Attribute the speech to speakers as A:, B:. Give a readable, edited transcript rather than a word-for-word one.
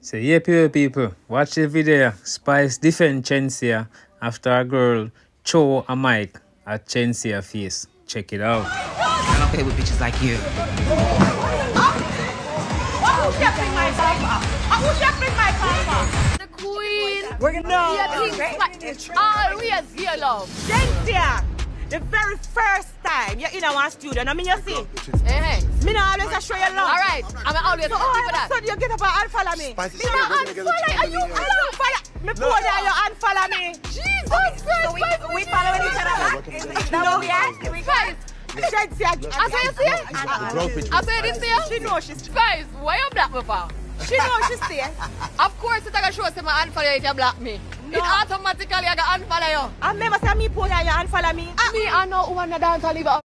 A: So yeah, people, watch the video. Spice defend Shenseea after a girl throw a mic at Shenseea face. Check it out.
B: I don't play with bitches like you.
C: Who's shuffling my papa? Who's shuffling my papa?
D: The queen.
C: We're gonna know.
D: Always here, love.
C: Shenseea, the very first time you're in our studio, I mean you see.
D: Hey.
C: Me not always show you love.
D: All right, I'm always
C: So all of a sudden you get up and unfollow me. Me not unfollow. Are you unfollow? Me poor there, you unfollow me.
D: Jesus Christ.
C: So we following each other back? No, yeah.
D: Guys,
C: Shenseea.
D: I say you see it? I say this here?
C: She knows she's.
D: Guys, why you block me for?
C: She knows she's there.
D: Of course, it's gonna show us my unfollow you if you block me.
C: No.
D: It automatically I got unfollow you.
C: I remember saying me poor there, you unfollow me.
D: Me, I know who wanna dance and leave it.